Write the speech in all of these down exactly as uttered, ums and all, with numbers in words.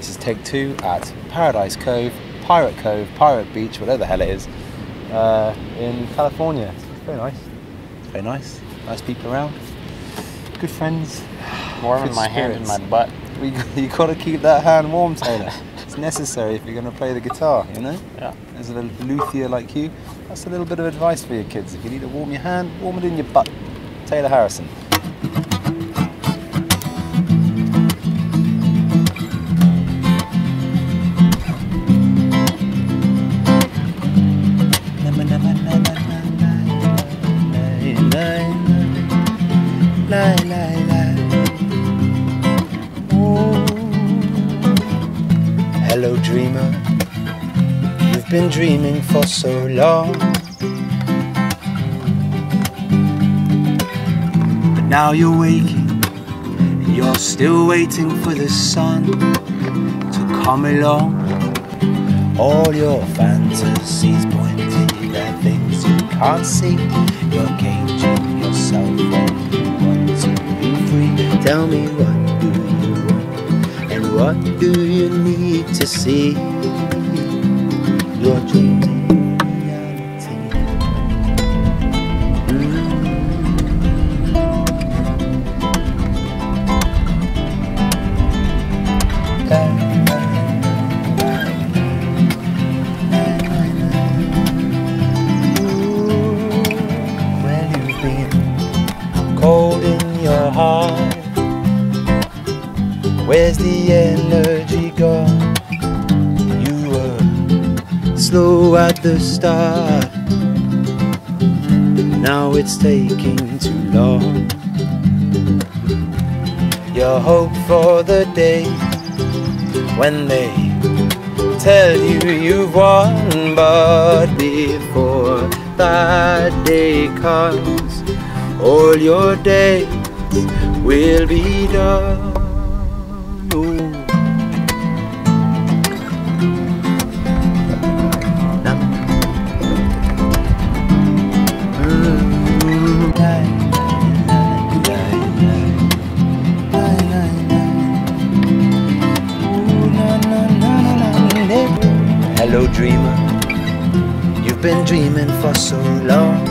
This is take two at Paradise Cove, Pirate Cove, Pirate Beach, whatever the hell it is, uh, in California. It's very nice. It's very nice. Nice people around. Good friends. Warming Good my spirits. hand in my butt. We, you got to keep that hand warm, Taylor. It's necessary if you're going to play the guitar, you know? Yeah. As a little luthier like you, that's a little bit of advice for your kids. If you need to warm your hand, warm it in your butt. Taylor Harrison. Hello dreamer, you've been dreaming for so long, but now you're waking and you're still waiting for the sun to come along. All your fantasies pointed at things you can't see. You're caging yourself when you want to be free. Tell me, what do you want and what do you need to see? Your dreaming reality. Mm. Where you've been, cold in your heart. Where's the energy gone? You were slow at the start, now it's taking too long. Your hope for the day when they tell you you've won, but before that day comes, all your days will be done. Hello dreamer, you've been dreaming for so long,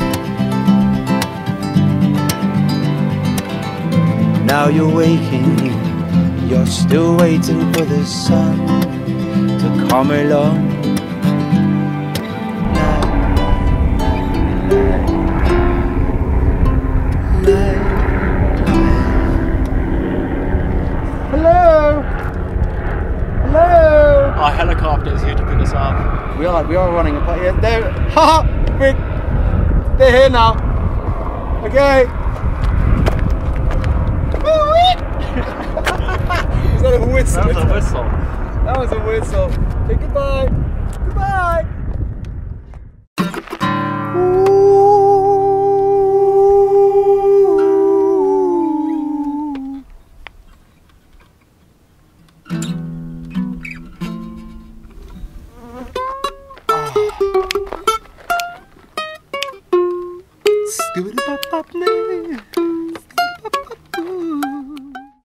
now you're waking, you're still waiting for the sun to come along. Hello! Hello! Our helicopter is here to pick us up. We are, we are running a play. Yeah, they're, ha! We're, they're here now. Okay. Is that a whistle? That was a whistle. That was a whistle. Okay, goodbye. Goodbye. Scooby-Doo-Bop-Bop-Nay.